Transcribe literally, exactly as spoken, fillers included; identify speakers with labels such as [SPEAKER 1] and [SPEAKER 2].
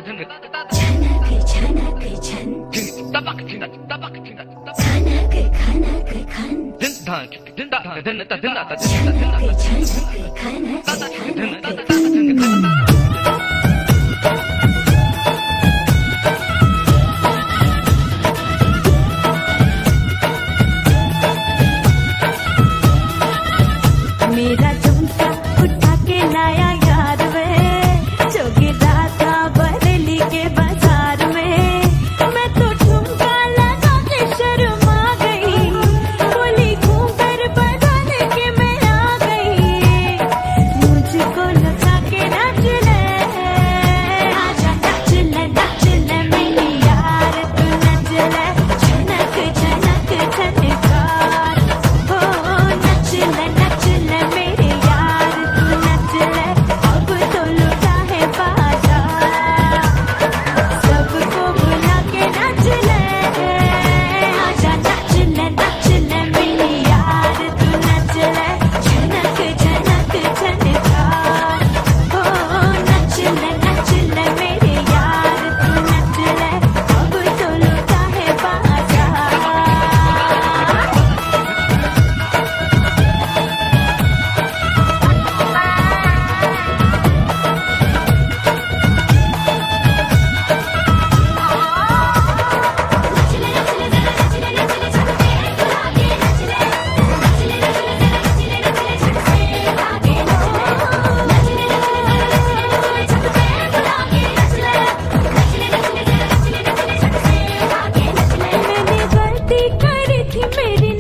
[SPEAKER 1] मेरा झुमका उठा के लाया यार वे, जो गिरा था बरेली के बाजार में। मैं तो झुमका लगा के शर्मा गई, बोली घूम कर बदल के मैं आ गई। मुझको लगा के नाच ले, आजा नाच ले नाच ले मेरी यार, तू नाच ले झनक झनक झनकार। हो नाच ले नाच ले मेरे यार, तू नाच ले अब तो लुटा है बाजार। सबको बुला के नाच ले, आजा नाच ले नाच ले मेरी यार, तू नाच ले झनक झनक झनकार। हो नाच ले नाच ले मेरे यार, तू नाच ले अब तो लुटा है बाजार। मैंने गलती करी थी मेरी